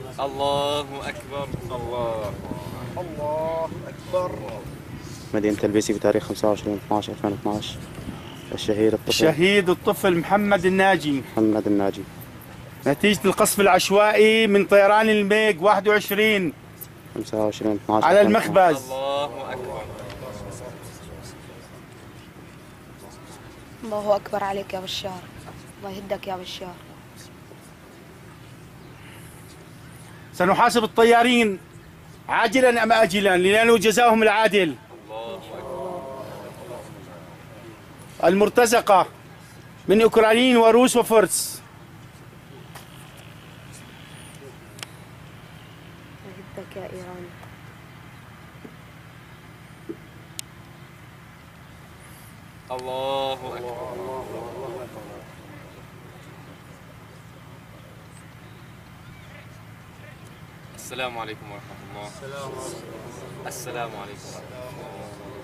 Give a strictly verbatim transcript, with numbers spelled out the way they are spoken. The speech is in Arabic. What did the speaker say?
الله أكبر. الله الله أكبر. مدينة البيسي بتاريخ خمسة وعشرين اثناشر ألفين واثناشر. الشهيد الطفل الشهيد الطفل محمد الناجي محمد الناجي. نتيجة القصف العشوائي من طيران الميج واحد وعشرين خمسة وعشرين اثناشر على المخبز. الله أكبر. الله أكبر عليك يا بشار، الله يهدك يا بشار. سنحاسب الطيارين عاجلا أم آجلا لننال جزاهم العادل. المرتزقة من أوكرانيين وروس وفرس. يهدك يا إيران. الله أكبر. السلام عليكم ورحمة الله. السلام عليكم ورحمة الله.